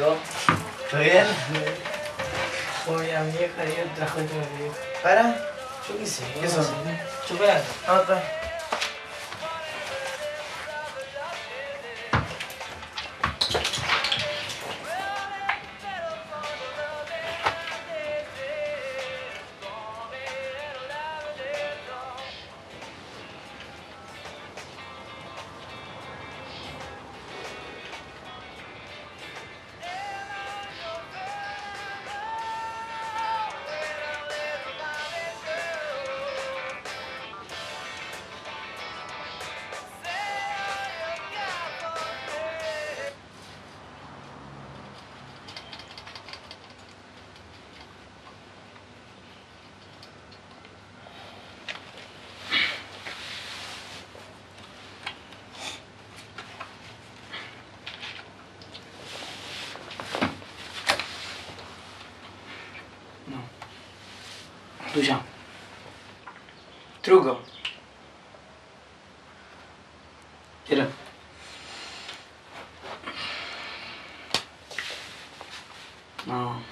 vos? ¿Todo bien? Voy a mi vieja y yo trajo esto de mi vieja. ¿Para? Yo qué sé. ¿Qué son? Chocolate. Otra. Tuya. Truco. Quiero. No.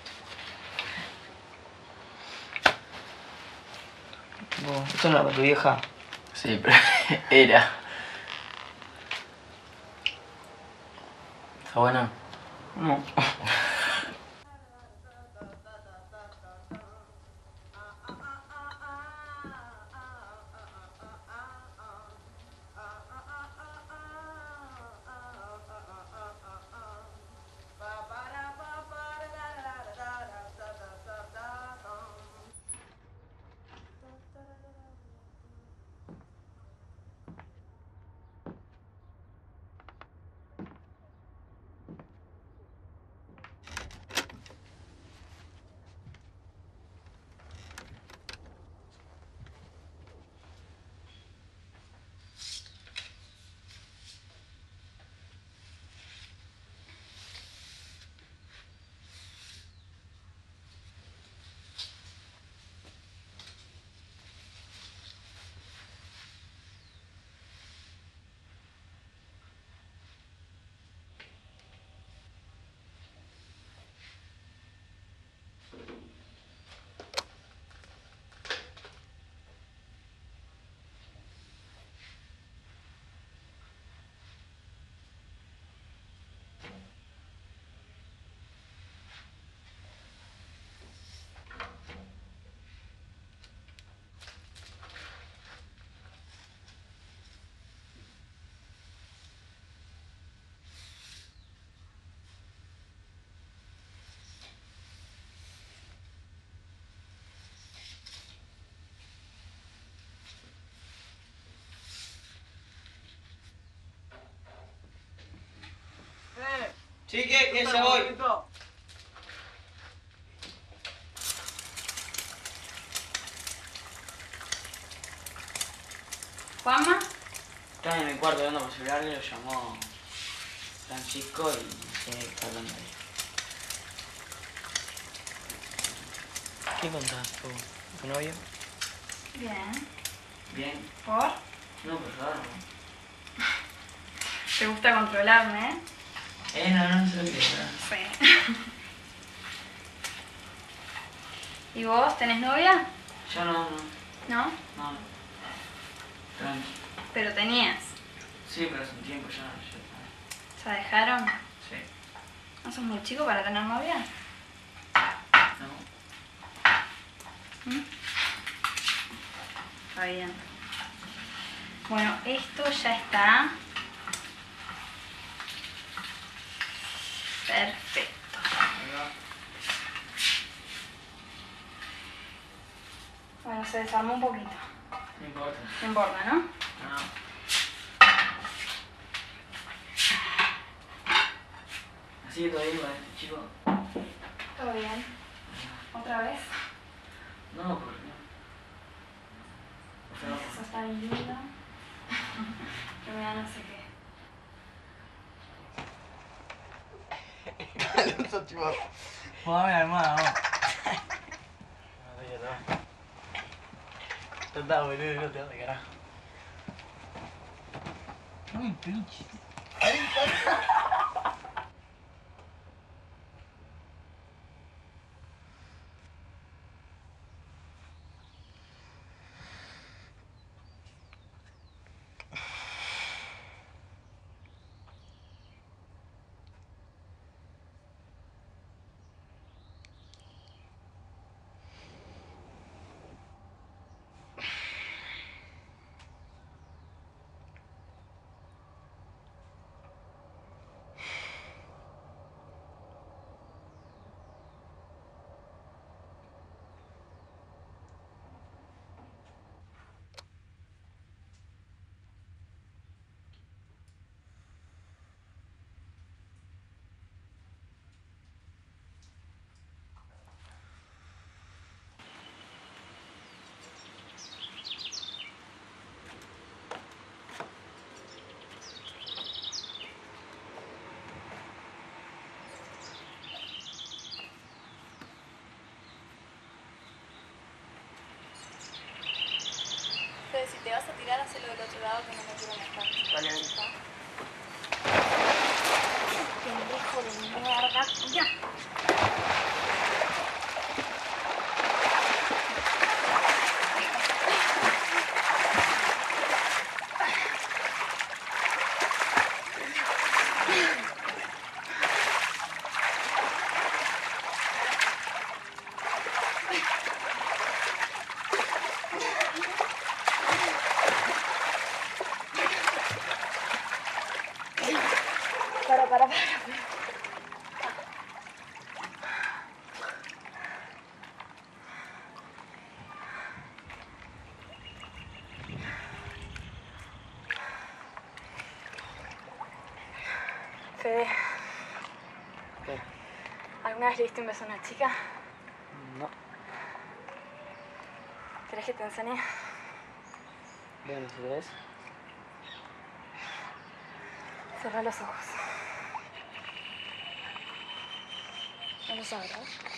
¿Esto no era para tu vieja? Sí, pero era. ¿Está buena? No. Chique, que ya voy. ¿Juanma? Estaba en mi cuarto hablando por celular, lo llamó Francisco y tiene que estar hablando ahí. ¿Qué contás tu novio? Bien. Bien. ¿Por? No, por favor, no. ¿Te gusta controlarme, No sé lo que es. Sí. ¿Y vos tenés novia? Yo no. ¿No? No. Tranqui. Pero tenías. Sí, pero hace un tiempo ya. ¿Se dejaron? Sí. ¿No sos muy chico para tener novia? No. ¿Mm? Está bien. Bueno, esto ya está perfecto. Bueno, se desarmó un poquito. No importa. No importa, ¿no? No. Así que todo bien con este chico. Todo bien. ¿Otra vez? No, porque no. Por favor. Eso está bien lindo. Que me da no sé qué. Alonso, chivo. Jugame la almohada, vos. Total, boludo, no te vas de carajo. Uy, pinche. otro lado que no me quiero mezclar. Vale, vale. Pendejo de mierda. Ya. Para. Fede, ¿Qué? ¿alguna vez le diste un beso a una chica? No. ¿Querés que te enseñe? Bueno, si ves. Cerrá los ojos. No los abras.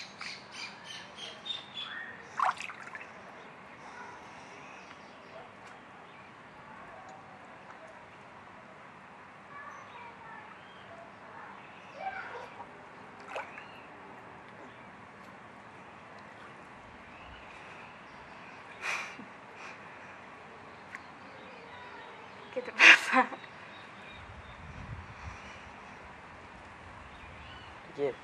¿Qué te pasa? ¿Qué quieres?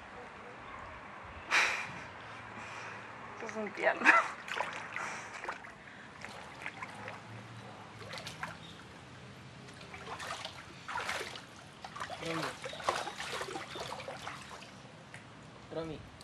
Sos un tierno. Romy.